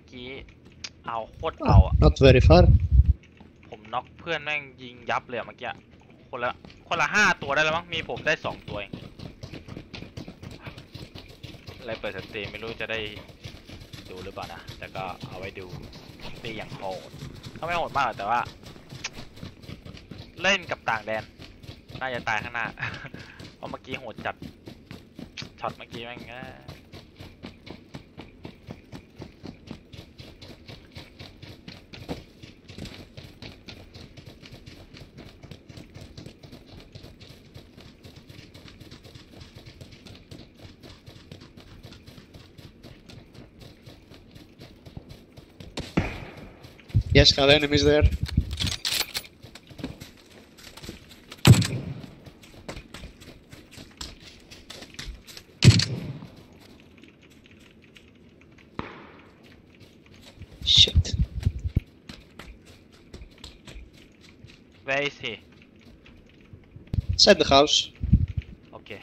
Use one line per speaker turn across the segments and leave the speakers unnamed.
กี้เอาโคตรเอาอะ
Not very far.
ผมน็อกเพื่อนแม่งยิงยับเลยเมื่อกี้คนละ5 ตัวได้แล้วมั้งมีผมได้2 ตัวเองอะไรเปิดสตรีมไม่รู้จะได้ดูหรือเปล่านะแต่ก็เอาไว้ดูตีอย่างโหดก็ไม่โหดมากแต่ว่าเล่นกับต่างแดนน่าจะตายข้างหน้า เพราะเมื่อกี้โหดจัดช็อตเมื่อกี้แม่ง
Yes, have enemies there. Shit.
Where is he
Inside the house.
โอเค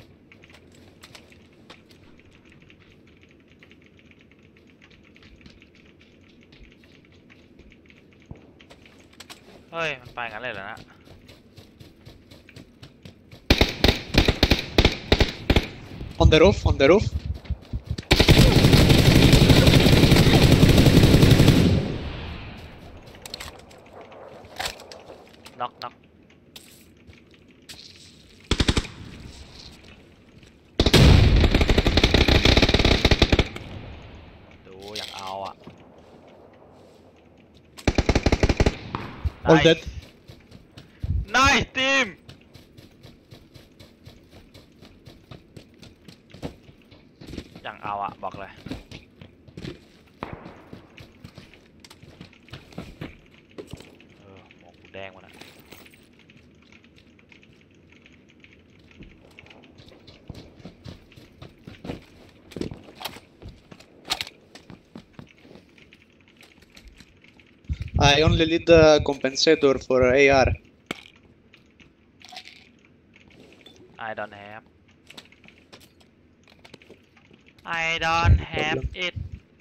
เฮ้ยมันไปงั้นเลยเหรอนะ
On the roof, on the roof.
น็อกดูอย่างเอาอ่ะ
All dead.
Nice team อย่างเอาอ่ะบอกเลยหมวกกูแดงหมดอ่ะ
I only need the compensator for AR.
I don't have it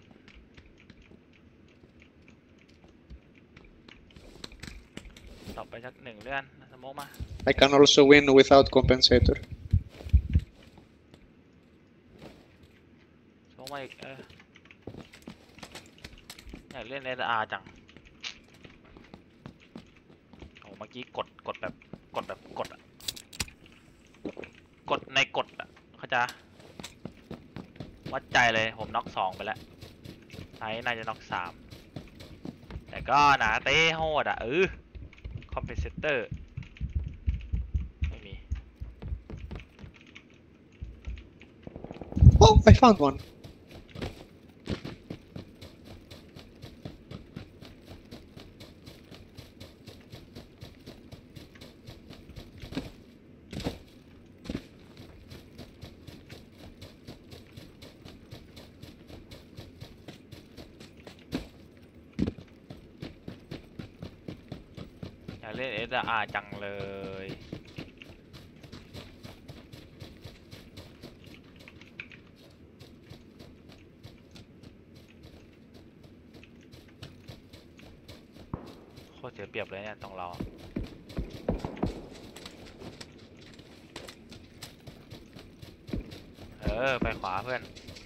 ต่อไปสัก1 เลื่อนสโมกมา
I can also win without compensator.
สโมกมาอีกอยากเล่น SR จังโอ้เมื่อกี้กดแบบกดอะกดในกดอะเขาจะวัดใจเลยผมน็อก2ไปแล้วไซน่าจะน็อก3แต่ก็หนาเต้โหดอะคอมเพนเซเตอร์ไม่มี
Oh, I found one.
อยากเล่น SR จังเลยโคตรเสียเปรียบเลยเนี่ยตรงเราไปขวาเพื่อน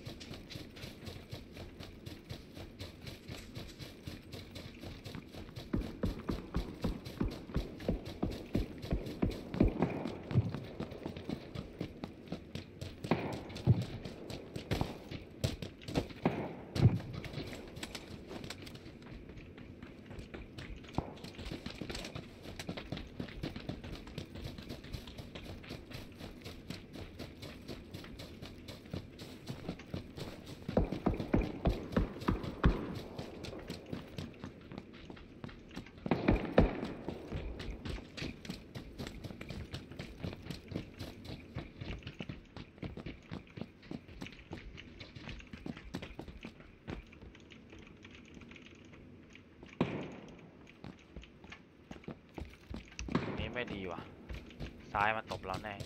ไม่ดีว่ะซ้ายมาตบเราแน่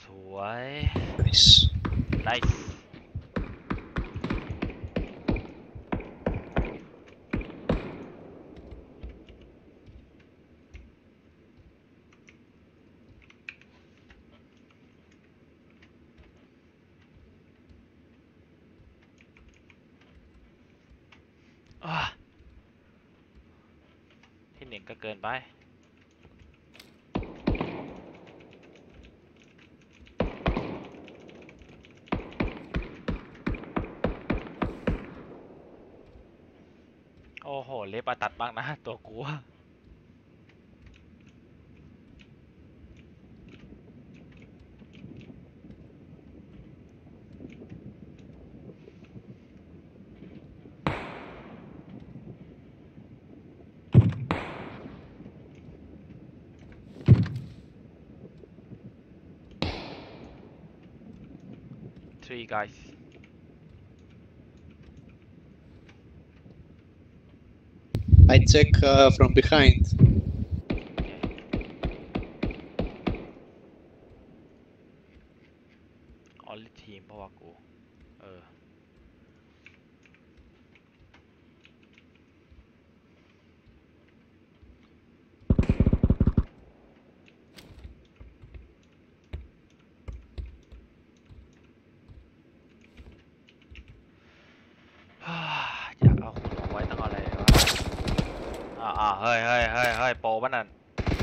วย
Nice.
nice อ่ะที่หนึ่งก็เกินไป โอ้โห เล็บอะตัดบ้างนะ ตัวกู three guys
I check from behind.
only team เพราะว่ากู เออ อยากเอาคุณเอาไว้ต้องเอาอะไรวะเฮ้ยเฮ้ยเฮ้ยเฮ้ยโปรป่ะนั่น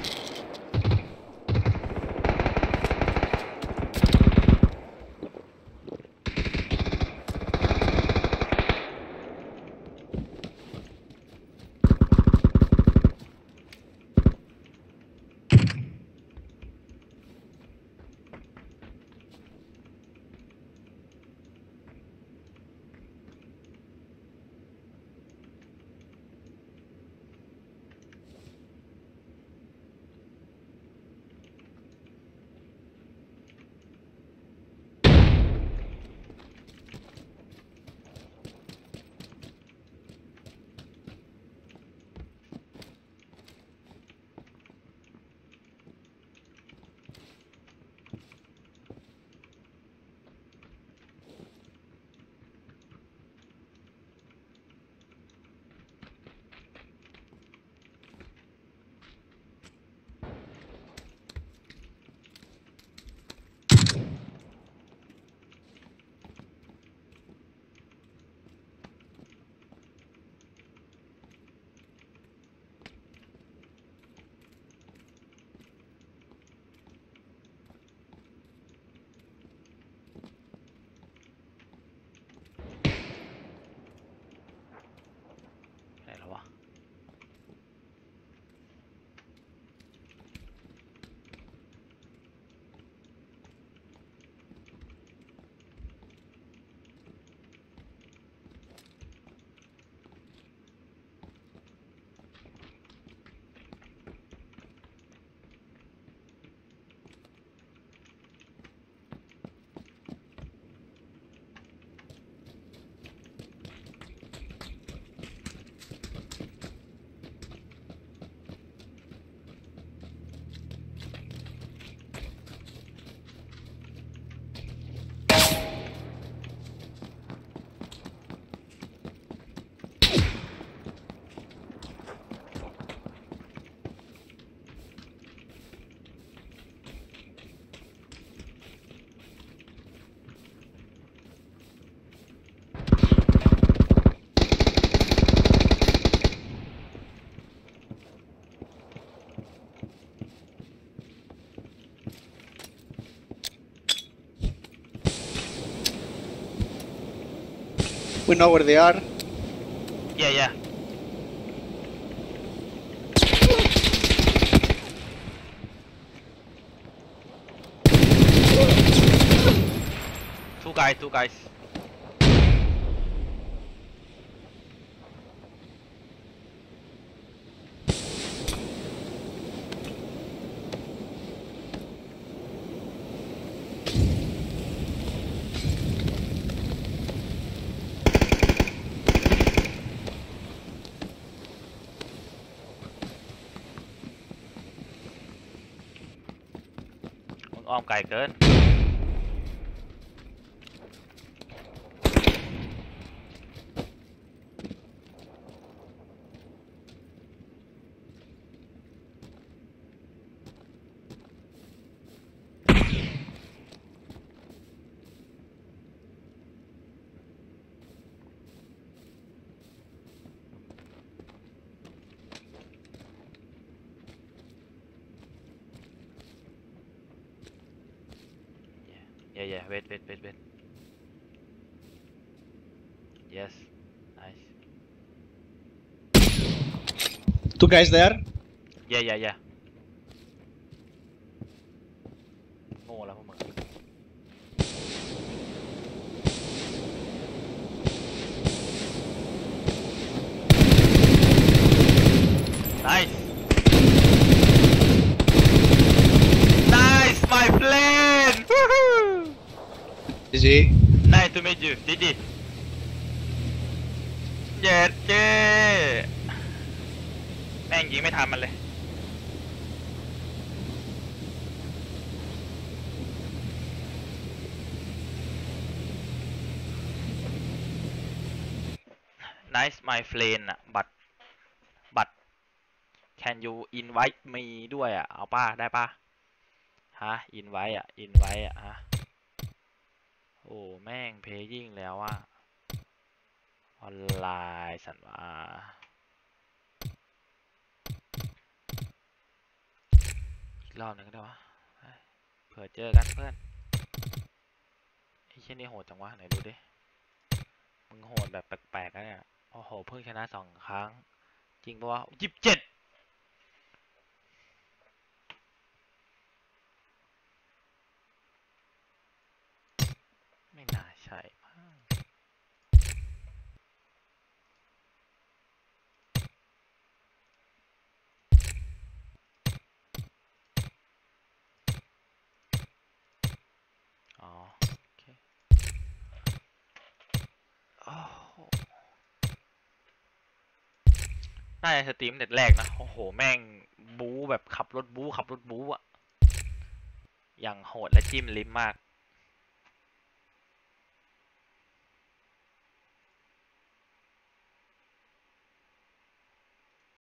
ไหนแล้ววะ
We know where they are.
yeah two guys มึงอ้อมไกลเกิน yeah wait yes nice
Two guys there.
yeah โง่แล้วพวกมึง nice nice my friend Woohoo!
GG.
nice to meet you GG เย็ดเจ้แม่งยิงไม่ทันมันเลย nice my friend อะbut can you invite me ด้วยอะเอาป่ะได้ป่ะฮะ invite อะฮะโอ้แม่งเพย์ยิ่งแล้วอะออนไลน์สันว่าอีกรอบหนึ่งก็ได้วะเผื่อเจอกันเพื่อนไอ้เช่นนี้โหดจังวะไหนดูดิมึงโหดแบบแปลกๆนะเนี่ยโอ้โหเพิ่งชนะ2 ครั้งจริงปะวะ27ไม่น่าใช่มั้งอ๋อโอเคโอ้โหน่าจะสตรีมเน็ตแรกนะโอ้โหแม่งบู๊แบบขับรถบู๊อะอย่างโหดและจิ้มลิ้มมาก